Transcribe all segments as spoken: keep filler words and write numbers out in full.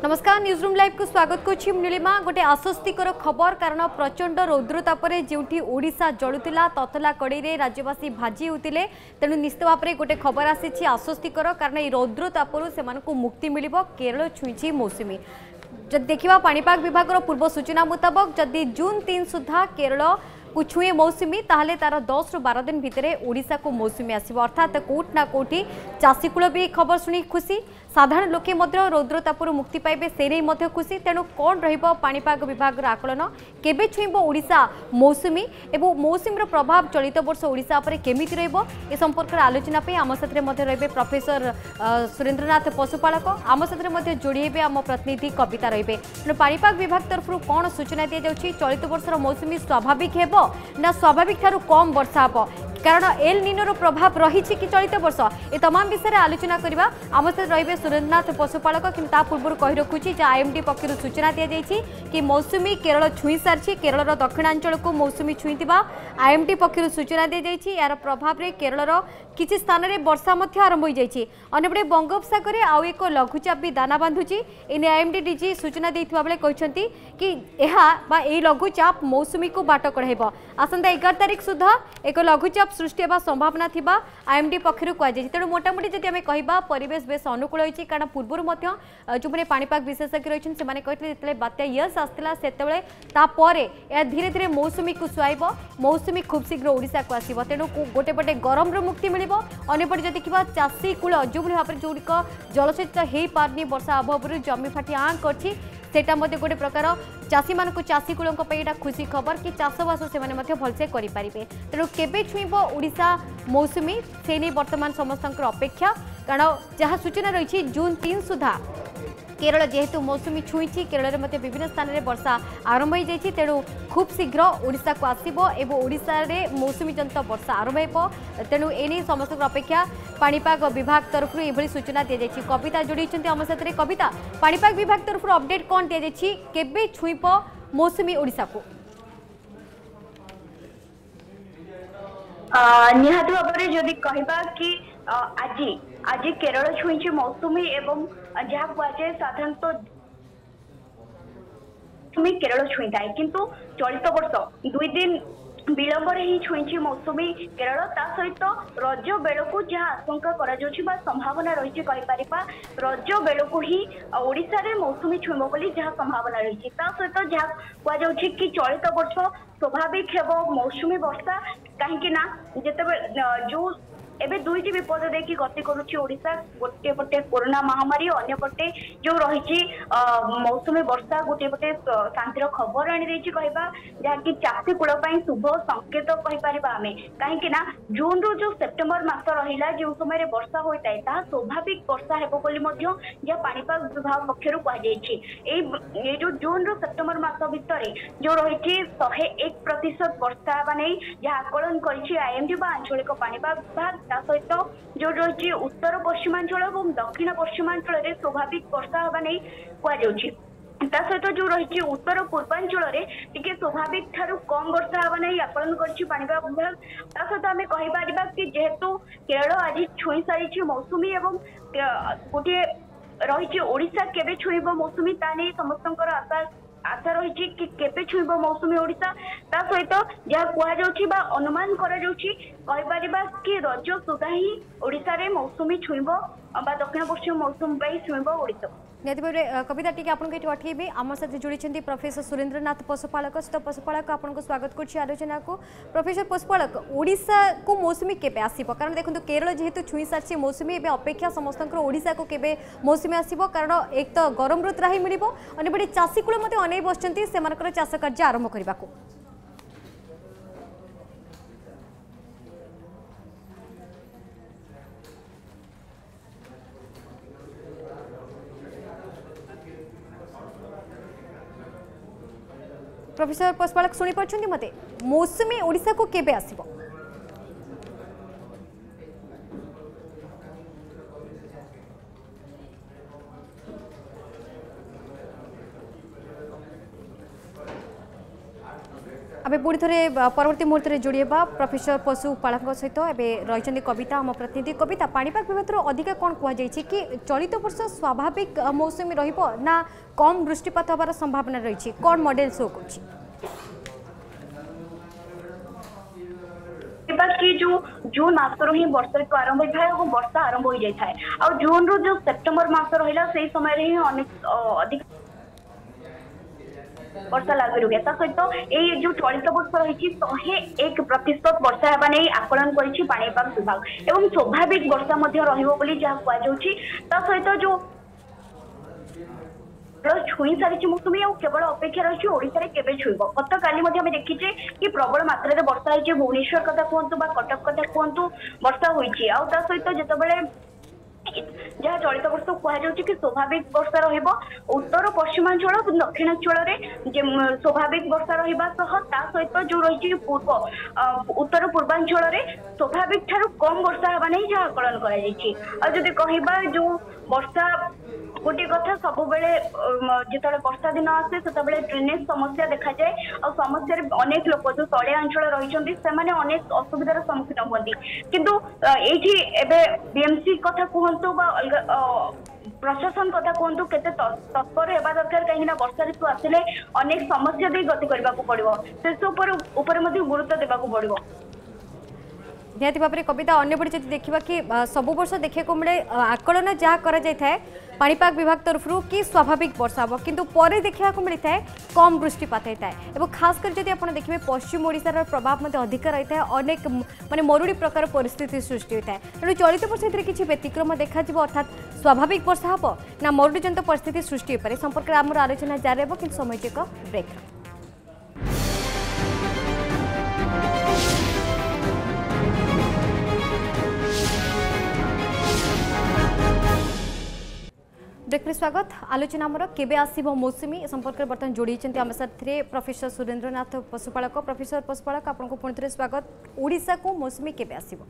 नमस्कार news room live को स्वागत करुच्ची नीलिमा गोटे आश्वस्तिकर खबर कारण प्रचंड रौद्रताप जो ओडिशा जलुला ततला कड़े राज्यवासी भाजी होते तेणु निश्चित भाव में गोटे खबर आसी आश्वस्तिकर कारण ये रौद्रताप से मुक्ति मिल केरल छुई मौसुमी जब देखा पाणीपाग विभाग पूर्व सूचना मुताबक जदि जून तीन सुधा केरल को छुए मौसुमी ताहले तार दस रु बार दिन भितर ओडिशा को मौसुमी आसो अर्थात कोट ना कोठी चाषीकूल भी खबर शुणी खुशी साधारण लोके रौद्रतापुर मुक्ति पाइबे से नहीं खुशी तेणु कौन रहीपाग विभाग आकलन केबे छुईब ओडिशा मौसुमी एवं मौसुमी प्रभाव चलित वर्ष ओडिशा पर केमिति रहिबो ए संपर्क आलोचना पे आम साथरे मध्ये रहिबे प्रोफेसर सुरेंद्रनाथ पशुपालक आम साथरे मध्ये जोड़ी हेबे आम प्रतिनिधि कविता रहिबे तेणु पाणीपाग विभाग तरफ कौन सूचना दि जाउछि चलित वर्षर मौसुमी स्वाभाविक हेबो ना स्वाभाविक ठारू कम वर्षा हेबो कारण एल निनोर प्रभाव रही कि चलित वर्ष ए तमाम विषय आलोचना करवा आम सहित रही सुरेंद्रनाथ पशुपालक कि पूर्व कही रखुच्छी आईएमडी पक्षर सूचना दी जाइए कि मौसुमी केरल छुई सारी केरल दक्षिणांचल को मौसुमी छुई आईएमडी पक्षर सूचना दी जाइए यार प्रभाव में केरल किसी स्थान में वर्षा आरंभ हो जाइए अंपटे बंगोपसागर आउ एक लघुचाप भी दाना बांधुची एने आईएमडी डीजी सूचना देता बेले कहते कि यह लघुचाप मौसुमी को बाट कढ़ाइब आसंता एगार तारिख सुधा एक लघुचाप सृष्टि होगा संभावना थिबा आईएमडी पक्षर कहुई तेणु मोटामोटी जब आम कह परिवेश बेस अनुकूल होती कारण पूर्व जो मैंने पाणीपाग विशेषज्ञ रही से कहते बात्या यस आसला से धीरे धीरे मौसुमी को सुहाइब मौसुमी खूब शीघ्र ओडिशा को आसो तेणु गोटे पटे गरम मुक्ति मिल अंपटे जब देखा चाषी कूल जो भाव में जोड़िक जलसेचित हो पारनी वर्षा अभाव जमी फाटी आँ कर सेटा मध्य गोटे प्रकार चाषी मान चाषी कूलों खुशी खबर कि चाषबास से भलसे करें तेणु केबे छुईब ओडिशा मौसुमी से नहीं बर्तमान समस्त अपेक्षा कारण जहाँ सूचना रही जून तीन सुधा केरल जेहेतु मौसुमी छुई केरल में विभिन्न स्थान में वर्षा आरंभ हो जाए तेणु खूब शीघ्र ओडिशा को आसो और ओडिशा रे मौसुमी जनित वर्षा आरंभ हो तेणु एने समस्त अपेक्षा पाणीपाग विभाग तरफ ये सूचना दी जाइए कविता जोड़ी आम साथ कविता पाणीपाग विभाग तरफ अपडेट कौन दी जाइए केबे छुईब मौसुमी ओडिशा को निहाती भाव में जदि कहबा कि आज आज केरल छुई मौसुमी एवं जहाँ कहुए साधारणतः केरल छुई थाए किंतु चलित वर्ष दुई दिन विलंब ही छुई मौसुमी केरल ता सहित रज बेलू जहाँ आशंका करा संभावना रही रज बेलू ही ओडिशा रे मौसुमी छुईब बोली जहाँ संभावना रही सहित जहाँ कहुँ कि चलित वर्ष स्वाभाविक हेब मौसुमी वर्षा कहीं जिते जो एबे दुईटी विपद देखी गति करुच्ची ओडिशा गोटे पटे कोरोना महामारी अन्य पटे जो रही मौसुमी वर्षा गोटे पटे शांतिर खबर आनी देछि कहबा जहाँकि चाषी कूल शुभ संकेत कहीपर आम कहीं जून रु जो सेप्टेम्बर मास रहा जो समय वर्षा होता है स्वाभाविक वर्षा हेब जहाँ पाणीपाग विभाग पक्षर कहुई जो जून रु सेप्टेम्बर मास भितर जो रही शहे एक प्रतिशत वर्षा नहीं जहाँ आकलन कर आईएमडी आंचलिक पाणीपाग विभाग सहित जो रही उत्तर पश्चिमांचल और दक्षिण पश्चिमांचल स्वाभाविक वर्षा हवा नहीं कहुच्छी सहित जो रही उत्तर पूर्वांचल टी स्वाभाविक ठारू कम वर्षा हवा नहीं आकलन करपाग विभाग सहित आम कहीपर कि जेहेतु केरल आज छुई सारी मौसुमी एवं गोटे रही ओडिशा केबे छुईब मौसुमी ता नहीं समस्त आशा आशा रही कि केबे छुईब मौसुमी ओडिशा ता सहित जहाँ कहुच्छी अनुमान करा कि रज सुधा ही ओडिशा रे मौसुमी छुईब दक्षिण पश्चिम मौसुमी छुईब ओडिशा निहत कविता टी आपको अटकेबी आम साथ जोड़ी प्रोफेसर सुरेंद्रनाथ पशुपालक तो पशुपालक आपको स्वागत कर आलोचना को प्रोफेसर पशुपालक ओडिशा को मौसुमी केबे आसीबो कारण देखो केरल जेहेतु छुई सारी मौसुमी एवं अपेक्षा समस्त ओडिशा को केबे मौसुमी आसीबो कारण एक तो गरम ऋतु राही मिल अंपटे चाषी कूल अनै बसचंती से चाष कार्य आरंभ करने को प्रोफेसर पशुपालक शुणी पार्टी मते मौसुमी ओडिशा को केबे आसीबो आम पुणी थे परवर्ती मुहूर्त में जोड़ेबा प्रोफेसर पशुपालक सहित एवं रही कविता आम प्रतिनिधि कविता पाणीपाग विभाग अधिक कौन कहुई कि चलित वर्ष स्वाभाविक मौसुमी रहा कम वृष्टिपात होबार संभावना रही कौन मॉडल शो कर कि जो जून मासर ही वर्षा ऋतु आरंभ होता है और वर्षा आरंभ हो जाता है और जून रु जो सेप्टेम्बर मास रहा से समय ही अनेक अधिक वर्षा लागू रुहे सहित ये जो चलित वर्ष रही शहे एक प्रतिशत वर्षा होगा नहीं आकलन कर पाणीपाग विभाग एवं स्वाभाविक वर्षा कहुच्छी सहित जो छुई सारी मौसुमी और केवल अपेक्षा रही ओडिशा केवे छुईब गत काली देखीचे कि प्रबल मात्रा रे वर्षा होती भुवनेश्वर कथा कहतु कटक कथा कहतु वर्षा होती सहित जितेबाला जहाँ चलित वर्ष कहुच्छी कि स्वाभाविक वर्षा रहा उत्तर पश्चिमांचल दक्षिणांचल स्वाभाविक वर्षा रहा सहित जो रही पूर्व उत्तर पूर्वांचल स्वाभाविक ठार कम वर्षा होगा नहीं जहाँ आकलन कर जो वर्षा गोटे कथा सब जो वर्षा दिन आसे से ड्रेनेज समस्या देखा जाए और समस्या अनेक लोक जो तलिया अंचल रही अनेक असुविधार सम्मुखीन होती किंतु ये बीएमसी कथा कहतु प्रशासन कथा कहतु के तत्पर होगा दरकार कहीं वर्षा ऋतु आसिले अनेक समस्या दे गति करने को पड़ो से गुरुत्व देवाक पड़ो निहाती भाव में कविता अन्य बड़ी जब देखा कि सब वर्ष देखा मिले आकलन जहाँ कर पाणीपाग विभाग तरफ कि स्वाभाविक वर्षा हम किंतु पर देखा मिलता है कम वृष्टिपात होता है और खासकर जब आप देखिए पश्चिम ओडिशार प्रभाव अधिक रही है अनेक माने मरुड़ी प्रकार परिस्थिति सृष्टि होता है तेणु चलित वर्ष किसी व्यतिक्रम देखा अर्थात स्वाभाविक वर्षा हम ना मरुड़ीजनित परिस्थिति सृष्टि हो पाए संपर्क में आम आलोचना जारी रहा कि समय एक ब्रेक ब्रेक में स्वागत आलोचना आमर केबे आसीबो मौसुमी संपर्क में बर्तमान जोड़ी आम साथी प्रोफेसर सुरेंद्रनाथ पशुपालक प्रोफेसर पशुपालक आपको पुणी थे स्वागत ओडिशा को मौसुमी केबे आसीबो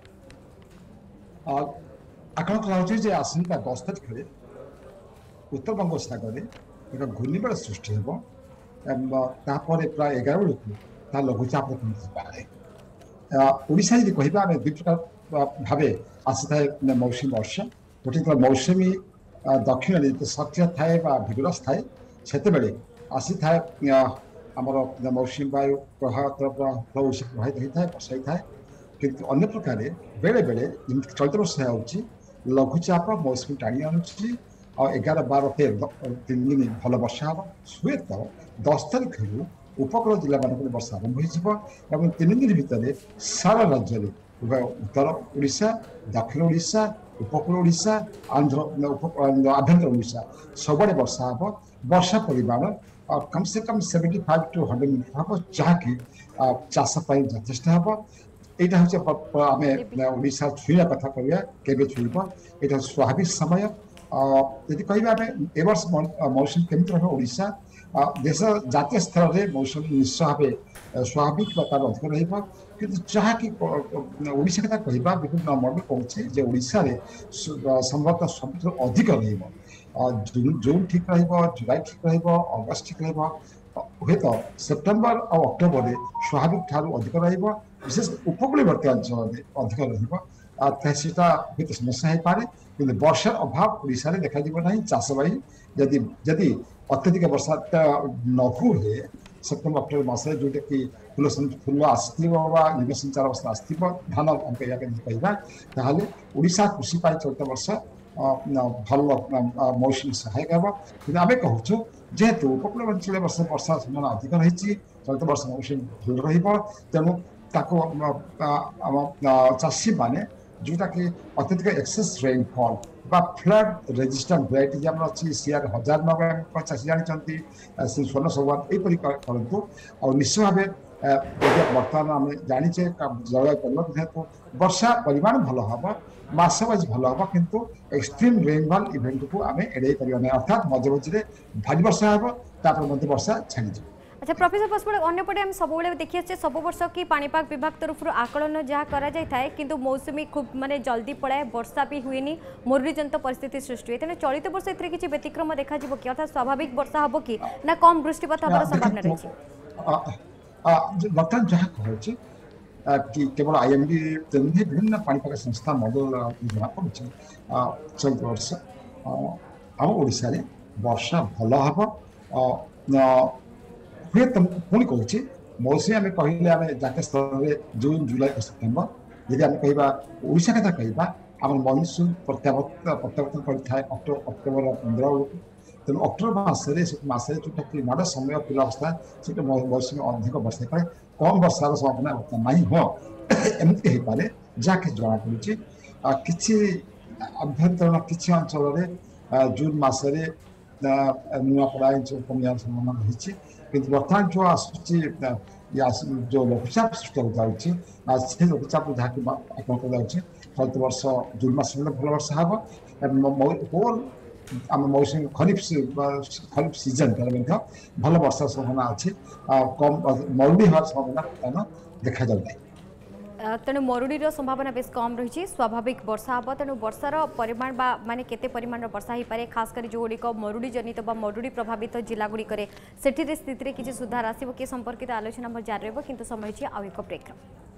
आकलन कराउछि आसंता दस तारिख में उत्तर बंगोपसागर एक घूर्णिझड़ सृष्टि हो प्राय एगार बेलू लघुचाप ओडिशा यदि कहबा आम दुई प्रकार भाव आसी था मौसुमी वर्षा गोटे मौसुमी दक्षिण सक्रिय थाए भिगरस थाए से आसी थाए आमर मौसुमी वायु प्रभाव प्रभावित होता है वर्षा होता है किंतु अन्य प्रकार बेले बेले चलित वर्ष हो लघुचाप मौसुमी टाणी आणुची और एगार बार तेरह तीन दिन भल वर्षा हम हुए तो दस तारिख रु उपकूल जिला मान वर्षा आरंभ हो तीन दिन भितर सारा राज्य में उभय उत्तर ओडिशा दक्षिण ओडिशा उपकूल ओडिशा आंध्र आभ्यंतर ओडिशा सबुआड़े वर्षा हम वर्षा परिमाण कम से कम seventy five to hundred million हम जहाँकि चाषपाई यथेष हम यहाँ हूँ आम ओडिशा छुईवा कथा कह के छुईब यहाँ स्वाभाविक समय यदि कह आम ए वर्ष मौसम केमती रहा ओडिशा देश जातीय स्तर में मौसम निश्चय भाव स्वाभाविक तार अधिक रहा कि जहाँकि ओडिशा कथा कहवा विभिन्न मॉडल कहे ओडिशा संभवतः सब अधिक रही जून ठीक रुलाई ठीक रगस्ट ठीक हे तो सेप्टेम्बर और अक्टोबर में स्वाभाविक ठार अधिक विशेष उपकूलवर्ती अंचल में अधिक रहा हूँ समस्या हो पाए कि वर्षार अभाव ओडिशा देखा ना चाषबाई यदि जदि अत्यधिक वर्षा न हुए सेप्टेम्बर अक्टोबर मस जोटा कि फुल फुल आसो संचार अवस्था आसो धान आम कहवा ओडिशा कृषि चलित वर्ष भल मौसुमी सहायक हम कि आम कहूँ जेहेतु उपकूल अंचल वर्ष वर्षा संभावना अधिक रही चलित वर्ष मौसुमी भल रेणु चाषी मैंने जोटा कि अत्यधिक एक्सेस रेनफॉल बा फ्लड रेजिस्टेंट वेराइटी जब अच्छी सीआर हजार नब्बे चाषी जानते स्वर्ण सौगान यहीपरी करूँ और निश्चय भाव बर्तमान आम जाचे जलवायु परिवर्तन जेहेतु वर्षा परिमाण भल हम मस वाइज भल हम किंतु एक्सट्रीम रेनफॉल इवेंट को आम एड़े पार अर्थात मझे मझे भारी वर्षा हम वर्षा छाड़ी अच्छा प्रोफेसर पशुपालक अन्यपटे हम सब देखिए सब वर्ष कि पाणीपाग विभाग तरफ आकलन जहाँ कराए कि मौसुमी खूब माने जल्दी पड़ाए वर्षा भी हुए मरुड़ीजनित परिस्थिति सृष्टि हुए तेना चलित वर्ष ए किसी व्यतिक्रम देखा कि अर्थात स्वाभाविक वर्षा हम कि ना कम वृष्टिपात होबार संभावना रही बर्तमान जहाँ कहूँ कि केवल आईएमडी नुहे विभिन्न पाणीपाग संस्था मॉडल जना पड़े चलित वर्ष आम ओडिशा रे वर्षा भल हम हुए तो पुणी कहूँ मौसमी आम कहले आम जातीय स्तर में जून जुलाई सेप्टेम्बर यदि आम कहशा कथा कहवा आम मनसून प्रत्यावर्तन करता अक्टोबर अक्टोबर पंद्रह बेलू तेणु अक्टोबर मसरे मसरे जोटा कि माड़ समय पिला अवस्था से मौसमी अधिक वर्षा करे कम वर्षार संभावना बर्तमान नहीं हो एमती हो पारे जहाँकि जमापड़ी कि अभ्यंतरण किसी अंचल जून मसरे नुआपड़ा अंचल कमियार संभावना रही कि बर्तमान जो आसूची जो लघुचाप सृष्टि हो जाऊँगी से लघुचाप जहाँ कि चलित वर्ष जून मस भल वर्षा हम होल आम मौसमी खरीफ खरीफ सीजन भल वर्षा संभावना अच्छी कम मरुड़ी हर संभावना बर्तमान देखा जाए तेणु मरुड़ीर संभावना बेस कम रही स्वाभाविक वर्षा हम तेणु वर्षार परिमाण बा माने केते परिमाण वर्षा हो पारे खास कर जो गुड़िक मरुड़ी जनित बा मरुड़ी प्रभावित जिला गुड़िक सेठी स्थिति किसी सुधार आसो कि संपर्कित आलोचना जारी रही किंतु समय आउ एक ब्रेक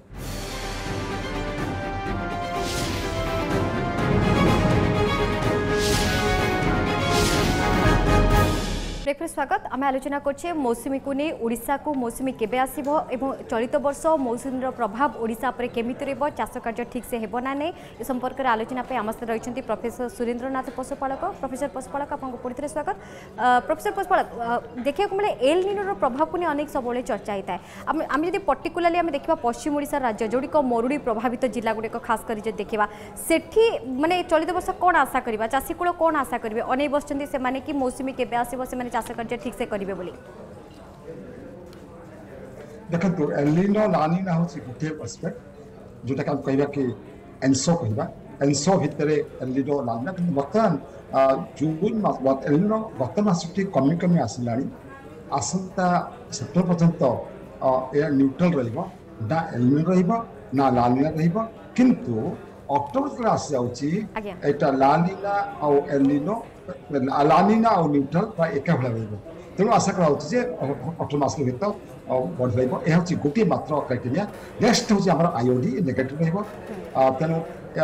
ब्रेक स्वागत आम आलोचना करछे मौसुमी को नहीं ओडिशा को मौसुमी केबे आसीबो एवं चलित वर्ष मौसुमीर प्रभाव ओडिशा पर केमिति रहबो चाष कार्य ठीक से हेबो ना नहीं ए संपर्क में आलोचना पे आम सहित रही प्रोफेसर सुरेंद्रनाथ पशुपालक प्रोफेसर पशुपालक आपको पुणी स्वागत प्रोफेसर पशुपालक देखा मिले एल निनोर प्रभाव को नहीं अनेक सब चर्चा होता है आम जब पर्टिकुलाली आम देखा पश्चिम ओडिशा राज्य जोड़िक मरुड़ी प्रभावित जिला गुड़िक खास कर देखा सेठी माने चलित वर्ष कौन आशा करवा चाषी कूल कौन आशा करेंगे अनै बसुँच से कि मौसुमी केबे आसीबो से चाष कार्य ठीक से करेंगे बोली देखो एलिनो लानिना हूँ गोटे एस्पेक्ट जोटा कि कहवा कि एनसो कहवा एनसो भितर एलिनो लानिना कि बर्तमान जून एलिनो गत मासटी कमी कमी आसला आसंता सेप्टेम्बर पर्यंत यह न्यूट्रल रहा एलिनो ना लानिना रहा किंतु अक्टोबर आसी जाऊँगी लानिना आउ एलिनो लानिना और न्यूट्रल प्राय एका भाया रही तेणु आशा कराऊँ अक्टोबर मस भर बढ़ रहा हूँ गोटे मात्र क्राइटेरिया नेक्स्ट हूँ आम आईओडी नेगेटिव रेणु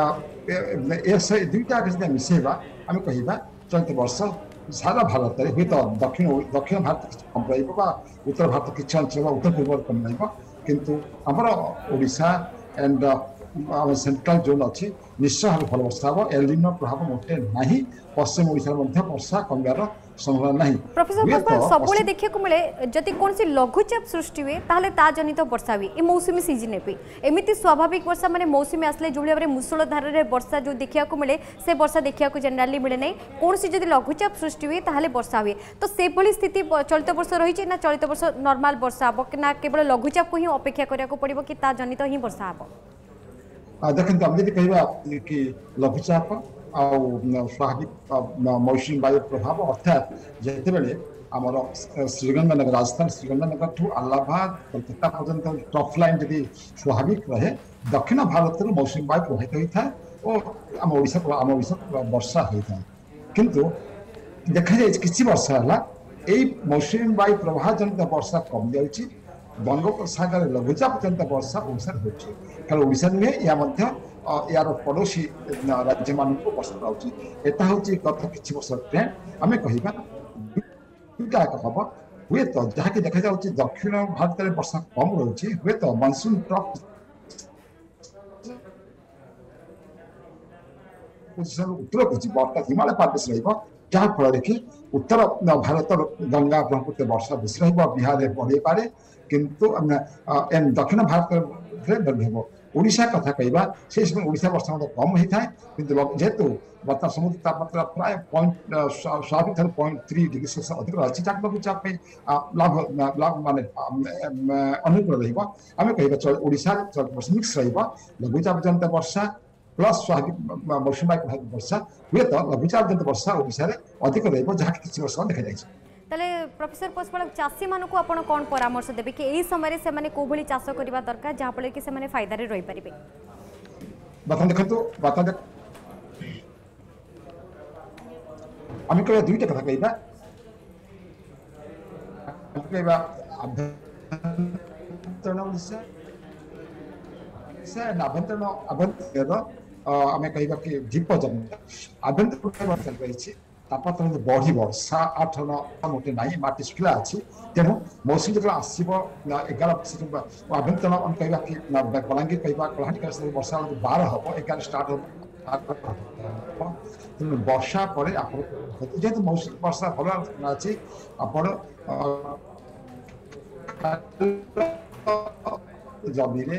दुईटा मिसेवा आम कह चलित वर्ष सारा भारत में हूँ तो दक्षिण दक्षिण भारत कम रहा उत्तर भारत किसी अंचल उत्तर पूर्व कम रहा किंतु आमर ओडिशा एंड सेंट्रल जोन अच्छी निश्चय भाव भल वर्षा हम एलिनो प्रभाव मोटे ना पश्चिम ओडिशा वर्षा कमार संभावना नहीं प्रोफेसर सब देखा मिले जदि कौन सी लघुचाप सृष्टि हुए ताहले ता जनित वर्षा हुए ये मौसुमी सीजन भी एमती स्वाभाविक वर्षा माने मौसुमी आसले जो भाव में मूसलधार वर्षा जो देखा मिले से वर्षा देखा जेनेराली मिले ना कौन सी जदि लघुचाप सृष्टि हुए ताहले वर्षा हुए तो से भली स्थिति चलित वर्ष रही ना चलित वर्ष नॉर्मल वर्षा हम ना केवल लघुचाप को ही अपेक्षा करा पड़ो कि ता जनित ही वर्षा हम देखते आम जब कह कि लघुचाप स्वाभाविक मौसुमी वायु प्रभाव अर्थात जिते बड़े आमर श्रीगंगानगर राजस्थान श्रीगंगानगर ठू आलाहाबाद कोलकाता पर्यटन टफ लाइन जब स्वाभाविक रहे दक्षिण भारत में मौसुमी वायु प्रभावित होता है और आम ओडिशा आम ओडिशा वर्षा होता है किंतु देखा जाए किसी वर्षा है यही मौसुमी वायु प्रभाव जनित वर्षा कम जाऊँगी बंगोपसागर लघुचाप जनित वर्षा ओडिशा होती कारण ओडिशा नुहे या यार पड़ोशी राज्य मान वर्षा पाँच यहाँ हूँ गत कि वर्ष ट्रेंड आम कह हम हुए तो जहाँकि देखा जाऊँगी दक्षिण भारत में वर्षा कम रही हुए तो मानसून ट्रफ उत्तर को अर्थात हिमालय प्रदेश रहा कि उत्तर भारत गंगा ब्रह्मपुत्र वर्षा बेस बिहार में बढ़े पारे किंतु दक्षिण भारत ओडिशा कथा कहवा से समय ओडिशा वर्षा कम होता है किंतु जेहेतु बर्तमान समुद्र तापमात्रा प्राय पॉइंट स्वाभाविक ठार पॉइंट थ्री डिग्री सेल्सियस अधिक रही जहाँ लघुचाप लाभ लाभ माने अनुकूल रहा कह ओडिशा वर्ष मिक्स रघुचाप जनित वर्षा प्लस स्वाभाविक मौसुमी प्रभावित वर्षा हुए तो लघुचाप जनित वर्षा ओडिशा अधिक रहा किसी वर्ष देखा जाए ताले प्रोफेसर पशुपालक चाषी मानक आपण कौन परामर्श देबे कि एही समय से माने कोभली चाष करबा दरकार जहाँ फल कि से माने फायदा रे रही पारिबे बता देखंतु बता देख आम कह दुईटा कथा कहबा कहबा ଆଭ୍ୟନ୍ତରୀଣ ଓଡ଼ିଶା ଆଭ୍ୟନ୍ତରୀଣ ଆଭ୍ୟନ୍ତରୀଣ आम कह कि ढीप जमी आभ्यंतर चल रही तापमात्रा बढ़ सात आठ मोटे ना माटी शुखला अच्छी तेणु मौसुमी जो आसब एगार आभ्यंतर कह कि बलांगीर कह कलाहांडी वर्षा बार हम एगार स्टार्ट हम तेणु वर्षा पर जेहतु मौसुमी वर्षा भल अच्छी आपण जमी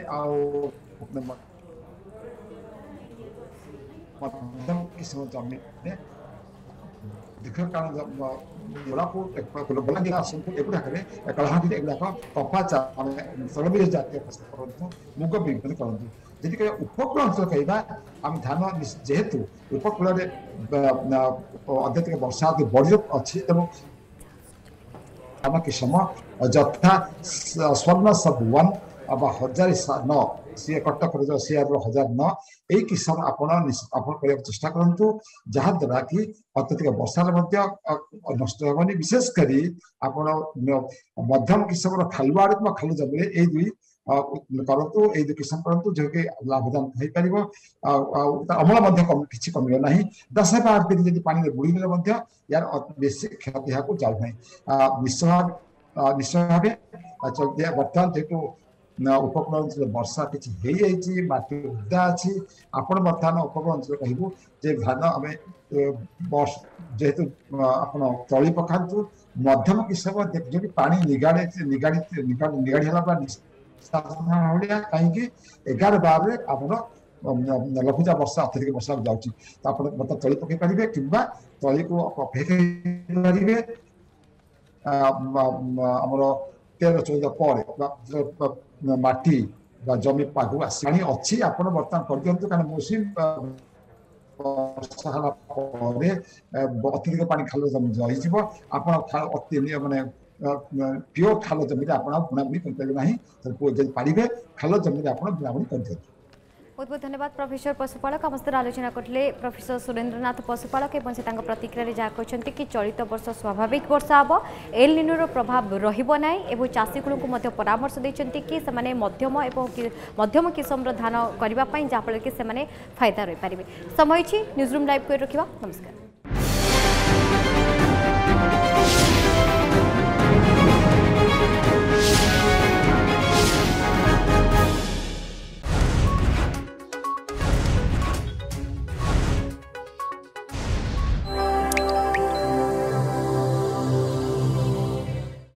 मध्यम किस्म जमी दीर्घकाल बलांगीर आसनपुर एगुड़ाक कलाहांडी एगुड़ाक कपा तैलबीज जातीय फसल करूँ मुग बिक्री करूँ जी उपकूल अंचल कह आम धान जेहेतु उपकूल अत्यधिक वर्षा बढ़ी अच्छी तेणु धान किस्म जथा स्वर्ण सब वन हजार नौ सी कटक सीआर हजार नौ यही किस्म आपण करने चेष्टा करूँ जहाद्वारा कि अत्यधिक वर्षा नष्ट हेनी विशेषकर आपण मध्यम किस्म खालुआ कि खालु जमी ये दुई करूँ ये दुई किस्म करूँ जो कि लाभदान हो पार अमल कि कम ना दस बार दिन पानी बुड़ी यार बेसी क्षति जाऊना निश्चय निश्चय भाव बर्तमान जेहतु उपकूल अंचल वर्षा किसी माटी उदा अच्छी आपण बर्तमान उपकूल अंचल कहूँ जे धान आम जेहेतु आप तली पकातु मध्यम किस्म जो पानी निगाड़ी निगाड़ी निगाड़ी भाया कहीं एगार बार आप लघुचाप वर्षा अत्यधिक वर्षा जाऊँगी तो आप मतलब तली पकई पारे कि तली को अपेक्षा पारे आमर तेरह चौदह पर माटी जमी पाग आसानी अच्छी आप बर्तमान कर दिखाँ कारण मौसुमी अत्यधिक पानी खाल जमी रही आप मानने प्योर खाल जमी आप बुणाबुणी करें पारे खाल जमी आप बुणाबुणी कर दिखाँ बहुत बहुत धन्यवाद प्रोफेसर पशुपालक आम सहित आलोचना करते प्रोफेसर सुरेन्द्रनाथ पशुपालक और से प्रतिक्रिया जहाँ कहते कि चलित वर्ष स्वाभाविक वर्षा हम एल निनोर प्रभाव रहा और चाषीकूल को परामर्श देते कि से मध्यम एवं मध्यम किस्म धान करने जहाँफल कि फायदा रही पारे समय न्यूज रूम लाइव कर रखा नमस्कार।